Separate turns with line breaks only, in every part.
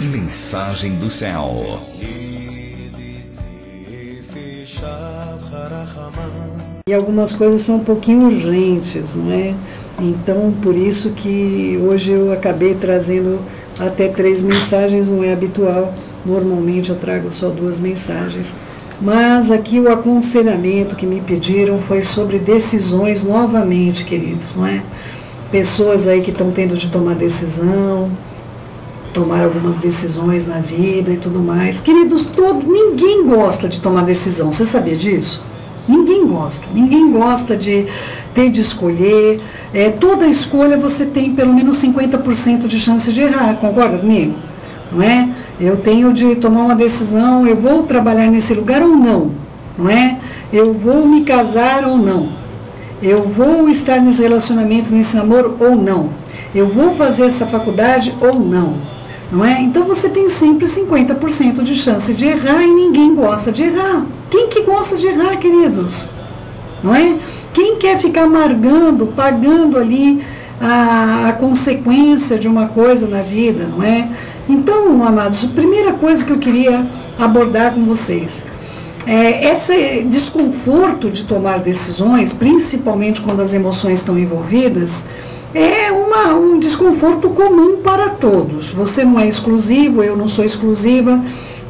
Mensagem do Céu.
E algumas coisas são um pouquinho urgentes, não é? Então, por isso que hoje eu acabei trazendo até 3 mensagens, não é habitual. Normalmente eu trago só 2 mensagens. Mas aqui o aconselhamento que me pediram foi sobre decisões novamente, queridos, não é? Pessoas aí que estão tendo de tomar decisão, tomar algumas decisões na vida e tudo mais. Queridos, ninguém gosta de tomar decisão, você sabia disso? Ninguém gosta de ter de escolher. Toda escolha você tem pelo menos 50% de chance de errar, concorda comigo? Não é? Eu tenho de tomar uma decisão, eu vou trabalhar nesse lugar ou não, não é? Eu vou me casar ou não, eu vou estar nesse relacionamento, nesse namoro ou não, eu vou fazer essa faculdade ou não, não é? Então você tem sempre 50% de chance de errar e ninguém gosta de errar. Quem que gosta de errar, queridos? Não é? Quem quer ficar amargando, pagando ali a consequência de uma coisa na vida, não é? Então, amados, a primeira coisa que eu queria abordar com vocês esse desconforto de tomar decisões, principalmente quando as emoções estão envolvidas, é um desconforto comum para todos. Você não é exclusivo, eu não sou exclusiva,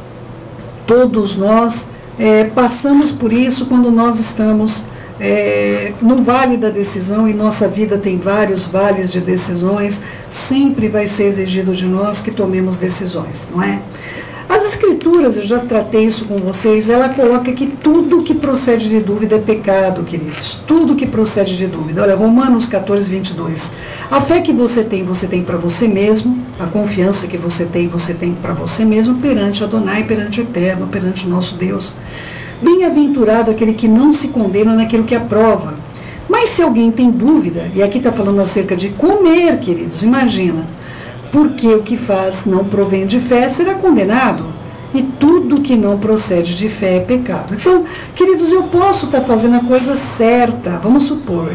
todos nós passamos por isso quando nós estamos no vale da decisão, e nossa vida tem vários vales de decisões. Sempre vai ser exigido de nós que tomemos decisões, não é? As escrituras, eu já tratei isso com vocês, ela coloca que tudo que procede de dúvida é pecado, queridos. Tudo que procede de dúvida. Olha, Romanos 14, 22. A fé que você tem para você mesmo. A confiança que você tem para você mesmo perante Adonai, perante o Eterno, perante o nosso Deus. Bem-aventurado aquele que não se condena naquilo que aprova. Mas se alguém tem dúvida, e aqui está falando acerca de comer, queridos, imagina, porque o que faz não provém de fé será condenado, e tudo que não procede de fé é pecado. Então, queridos, eu posso estar fazendo a coisa certa, vamos supor,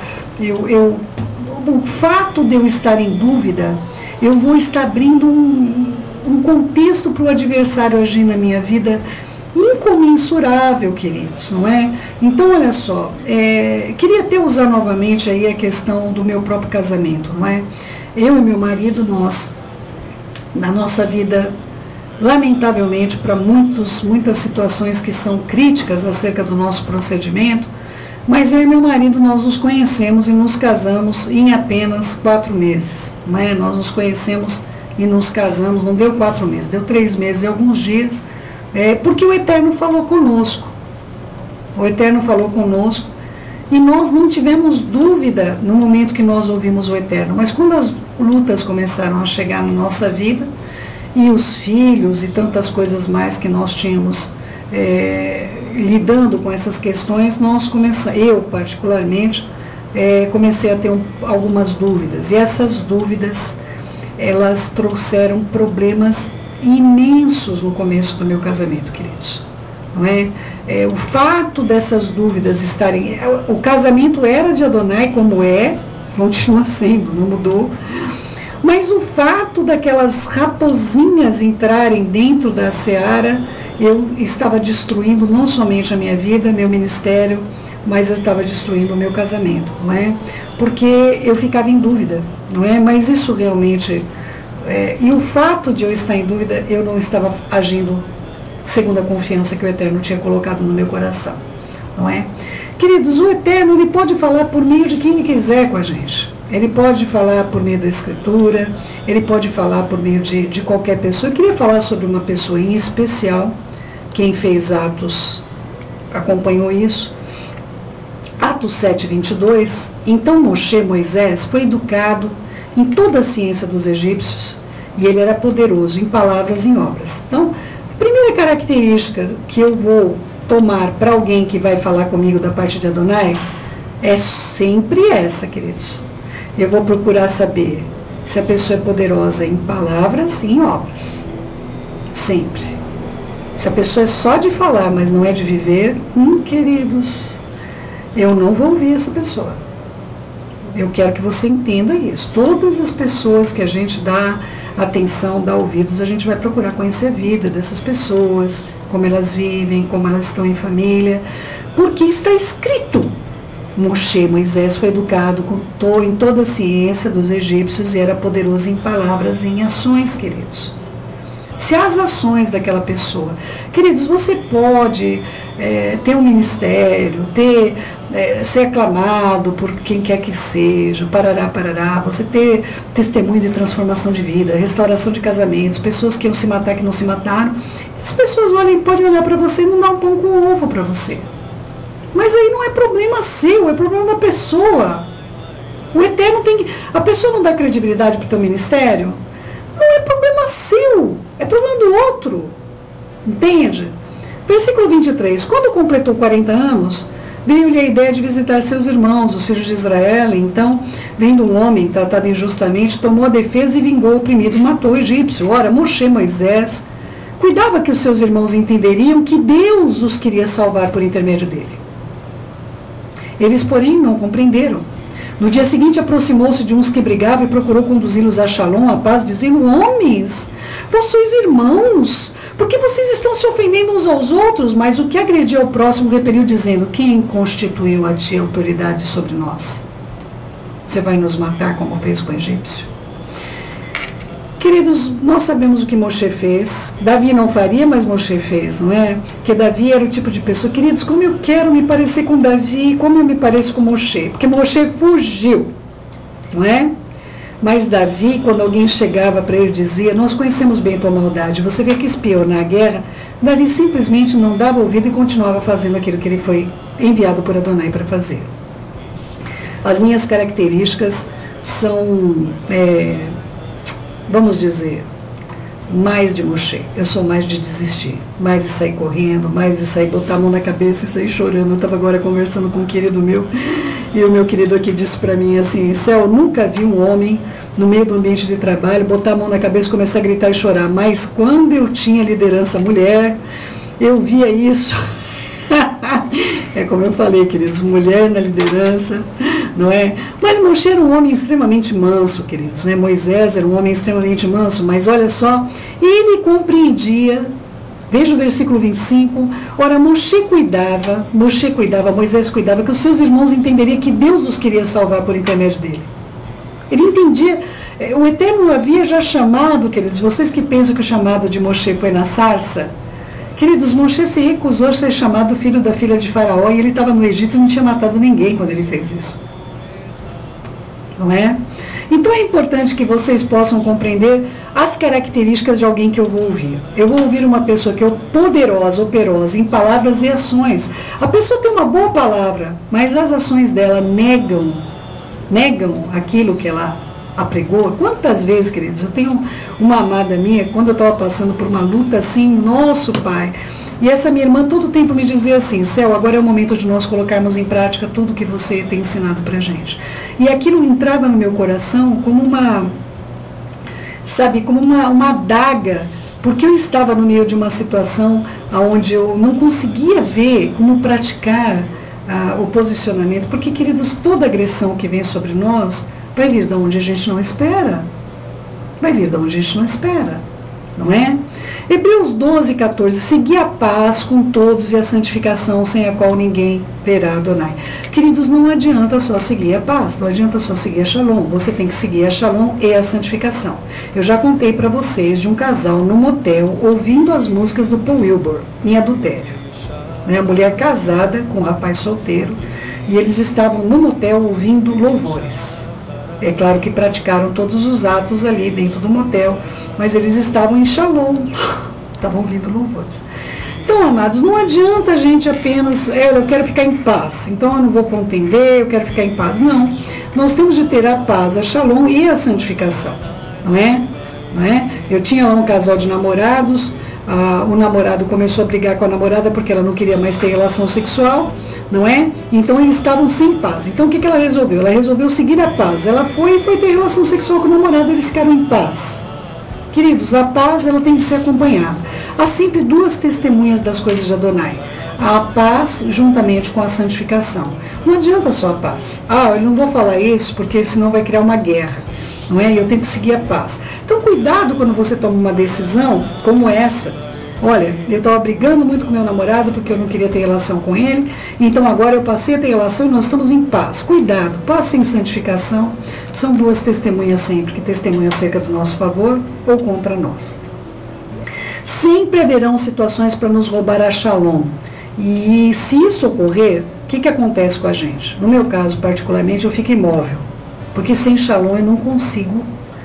o fato de eu estar em dúvida, eu vou estar abrindo um contexto para o adversário agir na minha vida incomensurável, queridos, não é? Então, olha só, queria até usar novamente aí a questão do meu próprio casamento, não é? Eu e meu marido, nós, na nossa vida, lamentavelmente, para muitas situações que são críticas acerca do nosso procedimento, mas eu e meu marido, nós nos conhecemos e nos casamos em apenas 4 meses, não é? Nós nos conhecemos e nos casamos, não deu 4 meses, deu 3 meses e alguns dias, porque o Eterno falou conosco. O Eterno falou conosco e nós não tivemos dúvida no momento que nós ouvimos o Eterno. Mas quando as lutas começaram a chegar na nossa vida, e os filhos e tantas coisas mais que nós tínhamos lidando com essas questões, eu particularmente, comecei a ter algumas dúvidas. E essas dúvidas, elas trouxeram problemas imensos no começo do meu casamento, queridos. Não é? O fato dessas dúvidas estarem... O casamento era de Adonai, como continua sendo, não mudou. Mas o fato daquelas raposinhas entrarem dentro da seara, eu estava destruindo não somente a minha vida, meu ministério, mas eu estava destruindo o meu casamento, não é? Porque eu ficava em dúvida, não é? Mas isso realmente... e o fato de eu estar em dúvida, eu não estava agindo segundo a confiança que o Eterno tinha colocado no meu coração, não é? Queridos, o Eterno, ele pode falar por meio de quem ele quiser com a gente. Ele pode falar por meio da Escritura, ele pode falar por meio de qualquer pessoa. Eu queria falar sobre uma pessoa em especial. Quem fez Atos acompanhou isso. Atos 7, 22. Então Moisés, foi educado em toda a ciência dos egípcios, e ele era poderoso em palavras e em obras. Então, a primeira característica que eu vou tomar para alguém que vai falar comigo da parte de Adonai é sempre essa, queridos. Eu vou procurar saber se a pessoa é poderosa em palavras e em obras. Sempre. Se a pessoa é só de falar, mas não é de viver, queridos, eu não vou ouvir essa pessoa. Eu quero que você entenda isso. Todas as pessoas que a gente dá atenção, dar ouvidos, a gente vai procurar conhecer a vida dessas pessoas, como elas vivem, como elas estão em família, porque está escrito. Moisés foi educado em toda a ciência dos egípcios e era poderoso em palavras e em ações, queridos. Se as ações daquela pessoa, queridos, você pode ter um ministério, ser aclamado por quem quer que seja, parará, você ter testemunho de transformação de vida, restauração de casamentos, pessoas que iam se matar, que não se mataram, as pessoas podem olhar para você e não dar um pão com ovo para você. Mas aí não é problema seu, é problema da pessoa. O Eterno tem que... A pessoa não dá credibilidade para o teu ministério? Não é problema seu, é problema do outro. Entende? Versículo 23. Quando completou 40 anos, veio-lhe a ideia de visitar seus irmãos, os filhos de Israel. Então, vendo um homem tratado injustamente, tomou a defesa e vingou o oprimido, matou o egípcio. Ora, Moisés, cuidava que os seus irmãos entenderiam que Deus os queria salvar por intermédio dele. Eles, porém, não compreenderam. No dia seguinte, aproximou-se de uns que brigavam e procurou conduzi-los a Shalom, a paz, dizendo: homens, vós sois irmãos, porque vocês estão se ofendendo uns aos outros? Mas o que agredia ao próximo repeliu, dizendo: quem constituiu a ti autoridade sobre nós? Você vai nos matar como fez com o egípcio? Queridos, nós sabemos o que Moshe fez. Davi não faria, mas Moshe fez, não é? Porque Davi era o tipo de pessoa... Queridos, como eu quero me parecer com Davi, como eu me pareço com Moshe? Porque Moshe fugiu, não é? Mas Davi, quando alguém chegava para ele, dizia: nós conhecemos bem tua maldade, você veio aqui espionar a guerra. Davi simplesmente não dava ouvido e continuava fazendo aquilo que ele foi enviado por Adonai para fazer. As minhas características são... vamos dizer, mais de Moshe. Eu sou mais de desistir, mais de sair correndo, mais de sair, botar a mão na cabeça e sair chorando. Eu estava agora conversando com um querido meu, e o meu querido aqui disse para mim assim: Céu, nunca vi um homem no meio do ambiente de trabalho botar a mão na cabeça e começar a gritar e chorar, mas quando eu tinha liderança mulher, eu via isso. É como eu falei, queridos, mulher na liderança, não é? Mas Moshe era um homem extremamente manso, queridos, né? Moisés era um homem extremamente manso, mas olha só, ele compreendia, veja o versículo 25, ora, Moisés cuidava, Moisés cuidava que os seus irmãos entenderiam que Deus os queria salvar por intermédio dele. Ele entendia, o Eterno havia já chamado, queridos, vocês que pensam que o chamado de Moshe foi na sarça, queridos, Moshe se recusou a ser chamado filho da filha de Faraó, e ele estava no Egito e não tinha matado ninguém quando ele fez isso. Não é? Então é importante que vocês possam compreender as características de alguém que eu vou ouvir. Eu vou ouvir uma pessoa que é poderosa, operosa em palavras e ações. A pessoa tem uma boa palavra, mas as ações dela negam aquilo que ela apregou. Quantas vezes, queridos, eu tenho uma amada minha, quando eu estava passando por uma luta assim, nosso Pai, e essa minha irmã todo tempo me dizia assim: Céu, agora é o momento de nós colocarmos em prática tudo que você tem ensinado pra gente. E aquilo entrava no meu coração como uma, sabe, como uma adaga, porque eu estava no meio de uma situação onde eu não conseguia ver como praticar o posicionamento, porque, queridos, toda agressão que vem sobre nós vai vir de onde a gente não espera. Vai vir de onde a gente não espera, não é? Hebreus 12, 14. Segui a paz com todos e a santificação, sem a qual ninguém verá Adonai. Queridos, não adianta só seguir a paz, não adianta só seguir a Shalom. Você tem que seguir a Shalom e a santificação. Eu já contei para vocês de um casal no motel ouvindo as músicas do Paul Wilbur, em adultério. A mulher casada com um rapaz solteiro, e eles estavam no motel ouvindo louvores. É claro que praticaram todos os atos ali dentro do motel, mas eles estavam em Shalom, estavam ouvindo louvores. Então, amados, não adianta a gente apenas, eu quero ficar em paz, então eu não vou contender, eu quero ficar em paz. Não, nós temos de ter a paz, a Shalom e a santificação, não é? Não é? Eu tinha lá um casal de namorados, o namorado começou a brigar com a namorada porque ela não queria mais ter relação sexual, não é? Então eles estavam sem paz. Então o que ela resolveu? Ela resolveu seguir a paz. Ela foi ter relação sexual com o namorado, eles ficaram em paz. Queridos, a paz ela tem que ser acompanhada. Há sempre duas testemunhas das coisas de Adonai: a paz juntamente com a santificação. Não adianta só a paz. Eu não vou falar isso porque senão vai criar uma guerra. não é? Eu tenho que seguir a paz. Então, cuidado quando você toma uma decisão como essa. Olha, eu estava brigando muito com meu namorado porque eu não queria ter relação com ele, então agora eu passei a ter relação e nós estamos em paz. Cuidado, paz sem santificação são duas testemunhas sempre, que testemunham acerca do nosso favor ou contra nós. Sempre haverão situações para nos roubar a shalom. E se isso ocorrer, o que acontece com a gente? No meu caso, particularmente, eu fico imóvel, porque sem shalom eu não consigo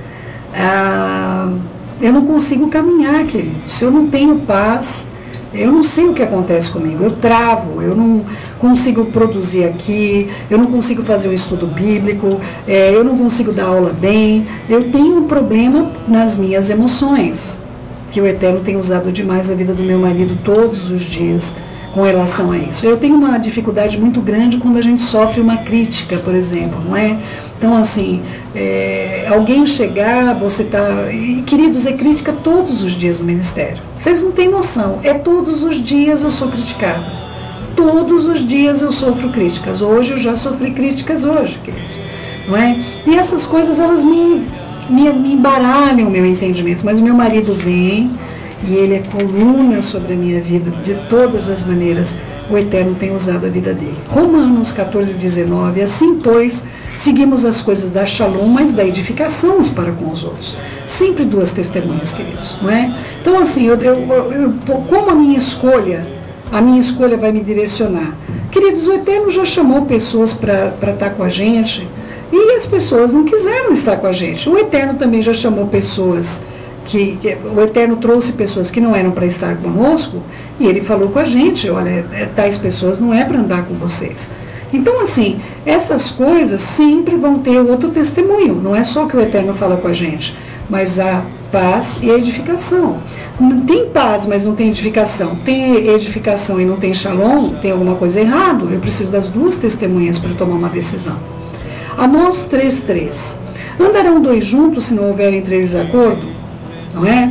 caminhar, querido. Se eu não tenho paz, eu não sei o que acontece comigo. Eu travo, eu não consigo produzir aqui, eu não consigo fazer um estudo bíblico, eu não consigo dar aula bem. Eu tenho um problema nas minhas emoções, que o Eterno tem usado demais a vida do meu marido todos os dias com relação a isso. Eu tenho uma dificuldade muito grande quando a gente sofre uma crítica, por exemplo, não é? Então, assim, alguém chegar, você tá... E, queridos, é crítica todos os dias no ministério. Vocês não têm noção. Todos os dias eu sou criticada. Todos os dias eu sofro críticas. Hoje eu já sofri críticas hoje, queridos. Não é? E essas coisas, elas me embaralham o meu entendimento. Mas o meu marido vem e ele é coluna sobre a minha vida de todas as maneiras. O Eterno tem usado a vida dele. Romanos 14:19, assim, pois, seguimos as coisas da shalom, mas da edificação uns para com os outros. Sempre duas testemunhas, queridos, não é? Então, assim, como a minha escolha vai me direcionar? Queridos, o Eterno já chamou pessoas para estar com a gente e as pessoas não quiseram estar com a gente. O Eterno também já chamou pessoas o Eterno trouxe pessoas que não eram para estar conosco e ele falou com a gente, olha, tais pessoas não é para andar com vocês. Então, assim, essas coisas sempre vão ter outro testemunho, não é só que o Eterno fala com a gente, mas a paz e a edificação. Tem paz, mas não tem edificação. Tem edificação e não tem shalom, tem alguma coisa errada. Eu preciso das duas testemunhas para tomar uma decisão. Amós 3:3. Andarão dois juntos se não houver entre eles acordo? Não é?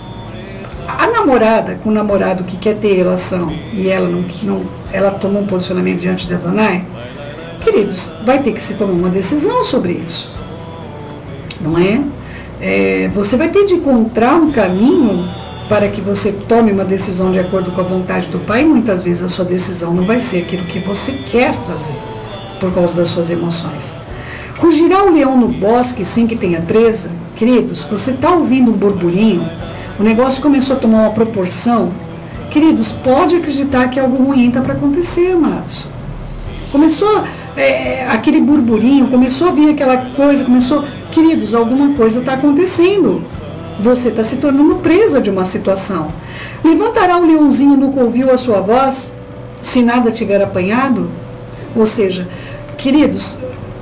A namorada com o namorado que quer ter relação e ela tomou um posicionamento diante de Adonai, queridos, vai ter que se tomar uma decisão sobre isso. Não é? Você vai ter de encontrar um caminho para que você tome uma decisão de acordo com a vontade do Pai. E muitas vezes a sua decisão não vai ser aquilo que você quer fazer, por causa das suas emoções. Rugirá o leão no bosque sem que tenha presa? Queridos, você está ouvindo um burburinho, o negócio começou a tomar uma proporção. Queridos, pode acreditar que algo ruim está para acontecer, amados. Começou aquele burburinho, começou a vir aquela coisa, queridos, alguma coisa está acontecendo. Você está se tornando presa de uma situação. Levantará o leãozinho no que ouviu a sua voz, se nada tiver apanhado? Ou seja, queridos,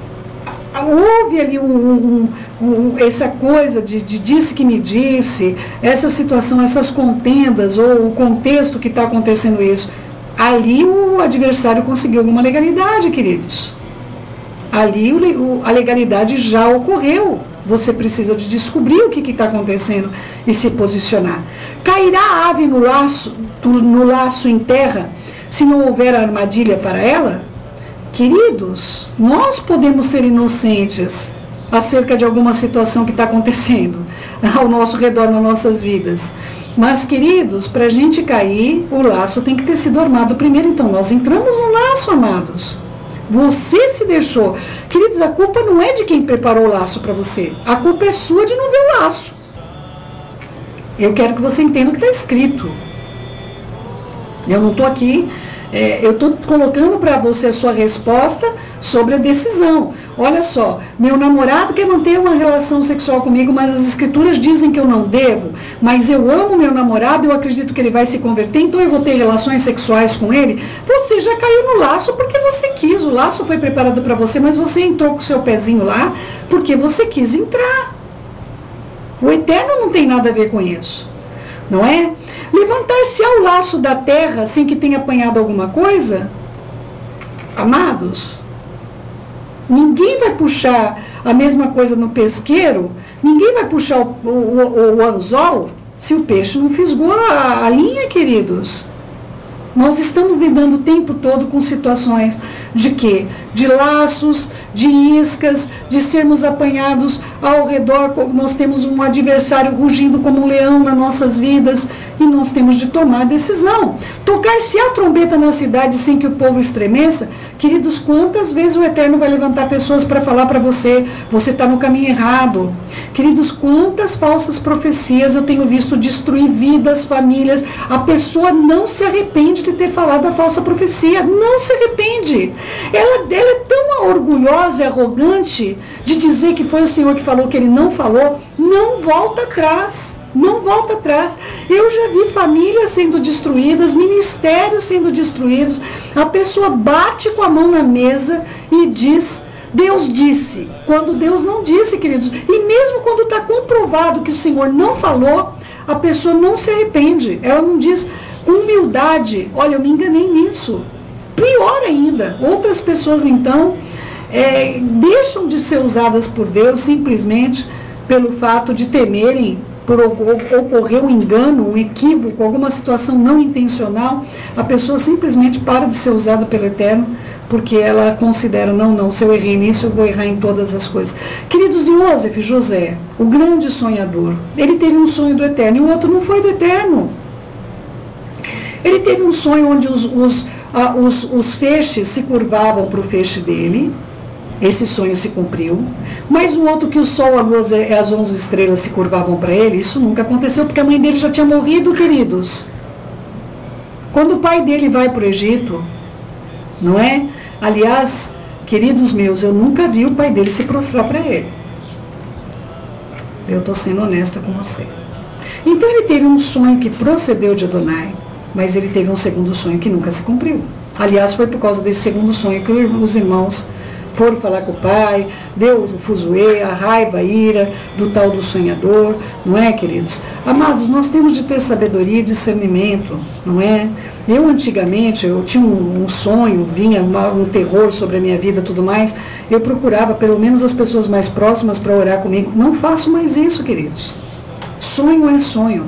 houve ali essa coisa de disse que me disse, essa situação, essas contendas, ou o contexto que está acontecendo isso. Ali o adversário conseguiu alguma legalidade, queridos. Ali a legalidade já ocorreu. Você precisa de descobrir o que está acontecendo e se posicionar. Cairá a ave no laço em terra, se não houver armadilha para ela? Queridos, nós podemos ser inocentes acerca de alguma situação que está acontecendo ao nosso redor, nas nossas vidas. Mas, queridos, para a gente cair, o laço tem que ter sido armado primeiro. Então, nós entramos no laço, amados. Você se deixou. Queridos, a culpa não é de quem preparou o laço para você. A culpa é sua de não ver o laço. Eu quero que você entenda o que está escrito. Eu não estou aqui... eu estou colocando para você a sua resposta sobre a decisão. Olha só, meu namorado quer manter uma relação sexual comigo, mas as escrituras dizem que eu não devo, mas eu amo meu namorado, eu acredito que ele vai se converter, então eu vou ter relações sexuais com ele. Você já caiu no laço porque você quis, o laço foi preparado para você, mas você entrou com o seu pezinho lá porque você quis entrar. O Eterno não tem nada a ver com isso, não é? Levantar-se ao laço da terra sem que tenha apanhado alguma coisa? Amados, ninguém vai puxar a mesma coisa no pesqueiro, ninguém vai puxar o anzol se o peixe não fisgou a linha, queridos. Nós estamos lidando o tempo todo com situações de quê? De laços, de iscas, de sermos apanhados ao redor. Nós temos um adversário rugindo como um leão nas nossas vidas e nós temos de tomar decisão. Tocar-se a trombeta na cidade sem que o povo estremeça, queridos, quantas vezes o Eterno vai levantar pessoas para falar para você, você está no caminho errado. Queridos, quantas falsas profecias eu tenho visto destruir vidas, famílias. A pessoa não se arrepende de ter falado a falsa profecia, não se arrepende. Ela é tão orgulhosa e arrogante de dizer que foi o Senhor que falou, que ele não falou, não volta atrás. Não volta atrás. Eu já vi famílias sendo destruídas, ministérios sendo destruídos. A pessoa bate com a mão na mesa e diz: Deus disse, quando Deus não disse, queridos. E mesmo quando está comprovado que o Senhor não falou, a pessoa não se arrepende. Ela não diz com humildade: olha, eu me enganei nisso. Pior ainda, outras pessoas então deixam de ser usadas por Deus simplesmente pelo fato de temerem por ocorrer um engano, um equívoco, alguma situação não intencional. A pessoa simplesmente para de ser usada pelo Eterno, porque ela considera, não, se eu errei nisso, eu vou errar em todas as coisas. Queridos, José, o grande sonhador, ele teve um sonho do Eterno, e o outro não foi do Eterno. Ele teve um sonho onde os feixes se curvavam para o feixe dele. Esse sonho se cumpriu, mas o outro que o sol, a lua e as 11 estrelas se curvavam para ele, isso nunca aconteceu, porque a mãe dele já tinha morrido, queridos. Quando o pai dele vai para o Egito, não é? Aliás, queridos meus, eu nunca vi o pai dele se prostrar para ele. Eu estou sendo honesta com você. Então ele teve um sonho que procedeu de Adonai, mas ele teve um segundo sonho que nunca se cumpriu. Aliás, foi por causa desse segundo sonho que os irmãos foram falar com o pai, deu o fuzuê, a raiva, a ira do tal do sonhador, não é, queridos? Amados, nós temos de ter sabedoria e discernimento, não é? Eu antigamente, eu tinha um sonho, vinha um terror sobre a minha vida e tudo mais, eu procurava pelo menos as pessoas mais próximas para orar comigo. Não faço mais isso, queridos. Sonho é sonho.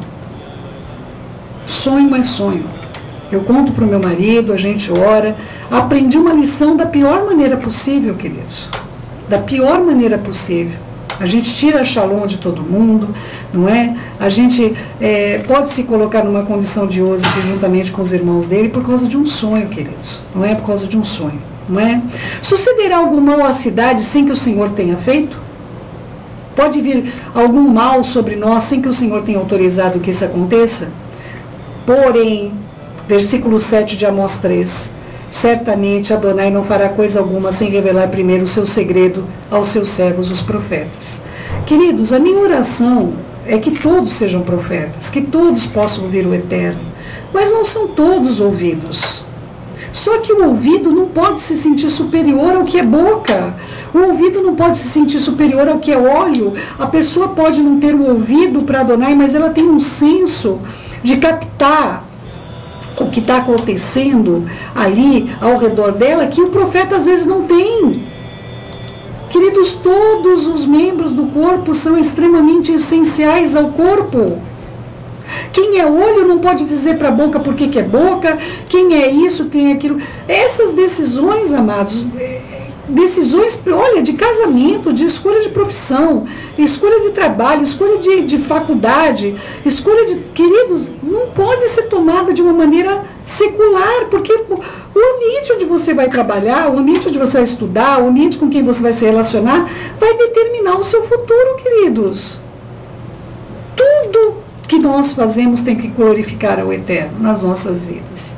Sonho é sonho. Eu conto para o meu marido, a gente ora. Aprendi uma lição da pior maneira possível, queridos. Da pior maneira possível. A gente tira a shalom de todo mundo, não é? A gente pode se colocar numa condição de José juntamente com os irmãos dele por causa de um sonho, queridos. Não é por causa de um sonho, não é? Sucederá algum mal à cidade sem que o Senhor tenha feito? Pode vir algum mal sobre nós sem que o Senhor tenha autorizado que isso aconteça? Porém, versículo 7 de Amós 3, certamente Adonai não fará coisa alguma sem revelar primeiro o seu segredo aos seus servos, os profetas. Queridos, a minha oração é que todos sejam profetas, que todos possam ouvir o Eterno, mas não são todos ouvidos. Só que o ouvido não pode se sentir superior ao que é boca. O ouvido não pode se sentir superior ao que é olho. A pessoa pode não ter o ouvido para Adonai, mas ela tem um senso de captar o que está acontecendo ali ao redor dela, que o profeta às vezes não tem. Queridos, todos os membros do corpo são extremamente essenciais ao corpo. Quem é olho não pode dizer para a boca por que é boca, quem é isso, quem é aquilo. Essas decisões, amados, decisões, olha, de casamento, de escolha de profissão, escolha de trabalho, escolha de faculdade, escolha de... Queridos, não pode ser tomada de uma maneira secular, porque o ambiente onde você vai trabalhar, o ambiente onde você vai estudar, o ambiente com quem você vai se relacionar, vai determinar o seu futuro, queridos. Tudo que nós fazemos tem que glorificar ao Eterno nas nossas vidas.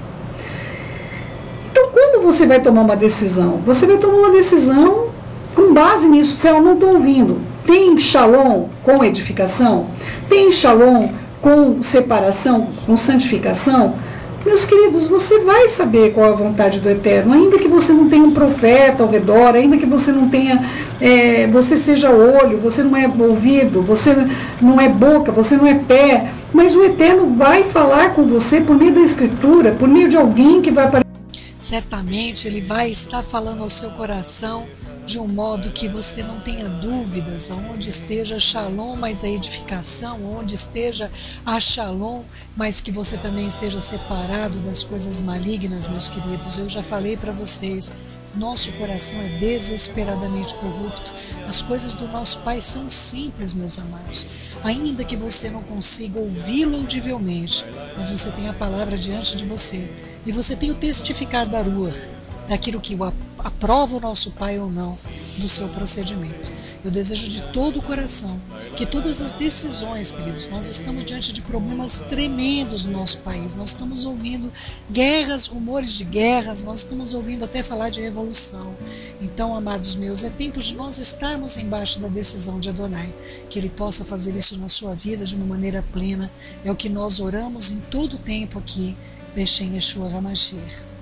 Então, como você vai tomar uma decisão? Você vai tomar uma decisão com base nisso. Se eu não estou ouvindo, tem shalom com edificação? Tem shalom com separação, com santificação? Meus queridos, você vai saber qual é a vontade do Eterno, ainda que você não tenha um profeta ao redor, ainda que você não tenha, você seja olho, você não é ouvido, você não é boca, você não é pé, mas o Eterno vai falar com você por meio da Escritura, por meio de alguém que vai aparecer.
Certamente Ele vai estar falando ao seu coração de um modo que você não tenha dúvidas, aonde esteja Shalom, mas a edificação, onde esteja a Shalom, mas que você também esteja separado das coisas malignas, meus queridos. Eu já falei para vocês, nosso coração é desesperadamente corrupto. As coisas do nosso Pai são simples, meus amados. Ainda que você não consiga ouvi-lo audivelmente, mas você tem a palavra diante de você. E você tem o testificar da Ruach, daquilo que aprova o nosso Pai ou não, do seu procedimento. Eu desejo de todo o coração que todas as decisões, queridos, nós estamos diante de problemas tremendos no nosso país, nós estamos ouvindo guerras, rumores de guerras, nós estamos ouvindo até falar de revolução. Então, amados meus, é tempo de nós estarmos embaixo da decisão de Adonai, que Ele possa fazer isso na sua vida de uma maneira plena. É o que nós oramos em todo o tempo aqui, Beshem Yeshua HaMashiach.